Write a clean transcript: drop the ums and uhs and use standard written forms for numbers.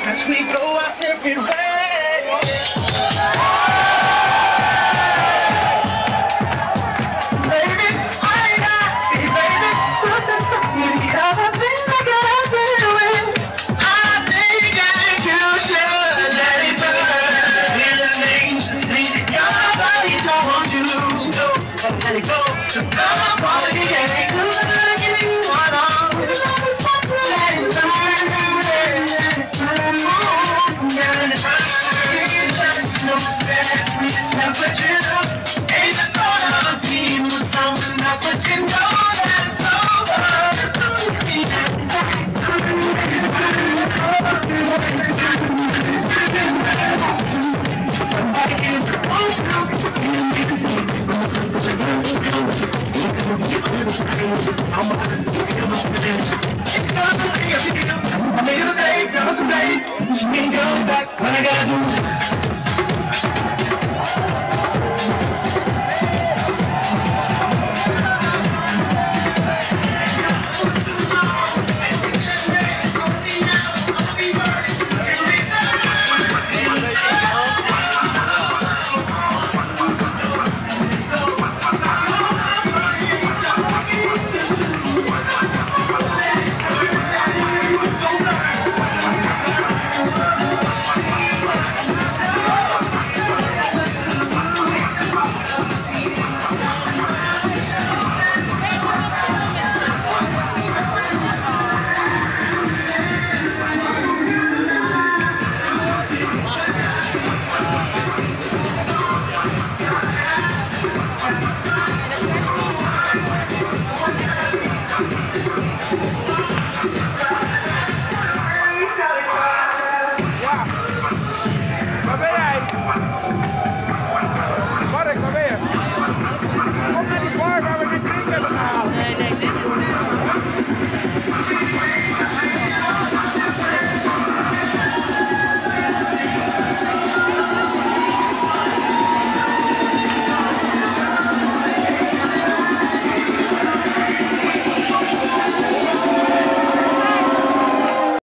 as we go our separate ways. Baby, I got it, baby. But there's so many other things I gotta deal with. I think you should let it burn. Feelings to see that your body don't want you. No, let it go. 'Cause I'm part of the game. Could give you one on. Let it burn. But you ain't the thought of being with someone else, but you know that's over. Somebody can propose now, and make a scene. It's gonna be a deal. I made a mistake, that was a mistake. She ain't going back. What I gotta do?